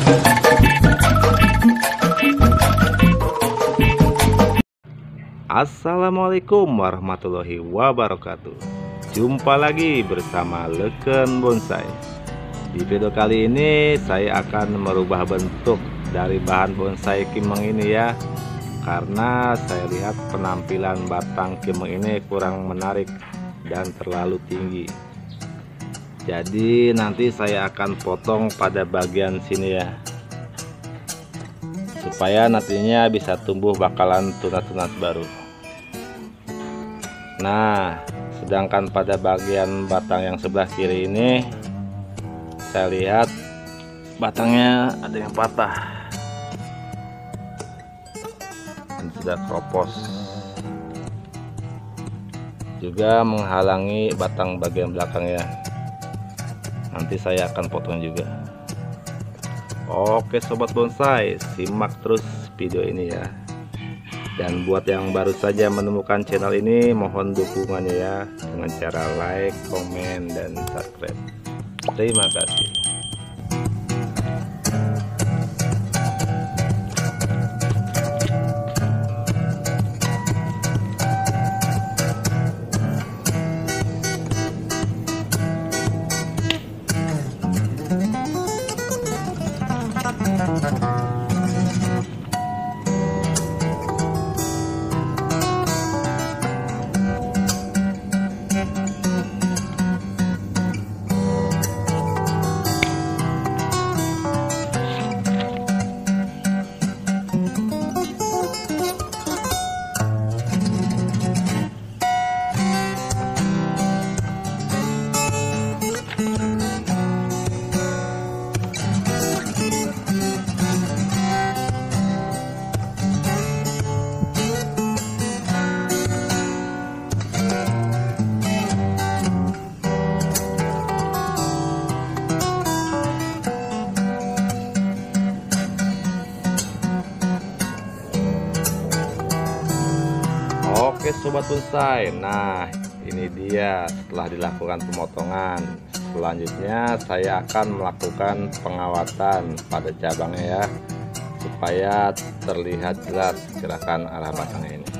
Assalamualaikum warahmatullahi wabarakatuh. Jumpa lagi bersama Leken Bonsai. Di video kali ini saya akan merubah bentuk dari bahan bonsai kimeng ini ya, karena saya lihat penampilan batang kimeng ini kurang menarik dan terlalu tinggi. Jadi nanti saya akan potong pada bagian sini ya, supaya nantinya bisa tumbuh bakalan tunas-tunas baru. Nah, sedangkan pada bagian batang yang sebelah kiri ini saya lihat batangnya ada yang patah dan sudah keropos, juga menghalangi batang bagian belakangnya. Nanti saya akan potong juga. Oke sobat bonsai, simak terus video ini ya. Dan buat yang baru saja menemukan channel ini, mohon dukungannya ya, dengan cara like, komen, dan subscribe. Terima kasih. Oke sobat bonsai, nah ini dia setelah dilakukan pemotongan. Selanjutnya saya akan melakukan pengawatan pada cabangnya ya, supaya terlihat jelas gerakan arah batangnya ini.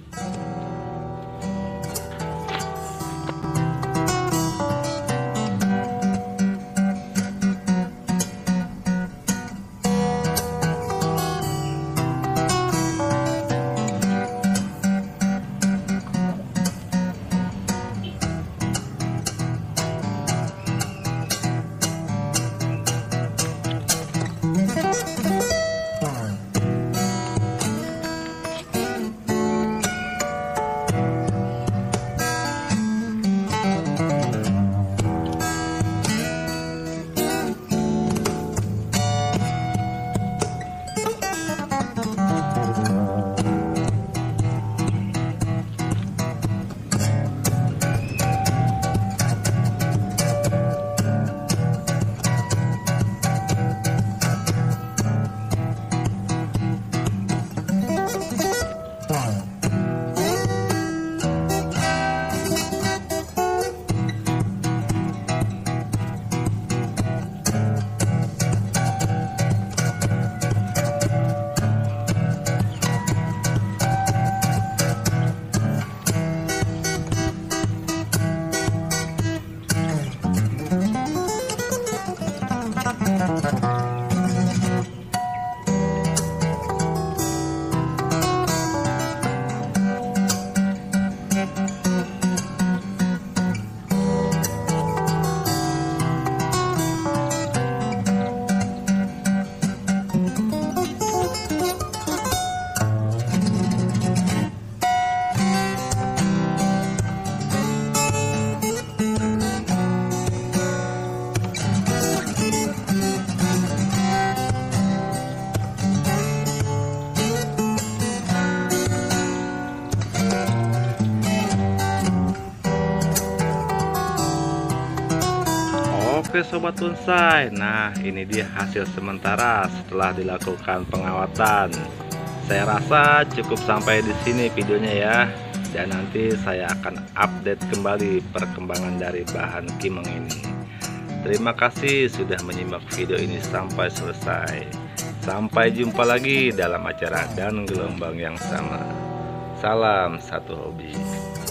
Oke sobat bonsai, nah ini dia hasil sementara setelah dilakukan pengawatan. Saya rasa cukup sampai di sini videonya ya, dan nanti saya akan update kembali perkembangan dari bahan kimeng ini. Terima kasih sudah menyimak video ini sampai selesai. Sampai jumpa lagi dalam acara dan gelombang yang sama. Salam satu hobi.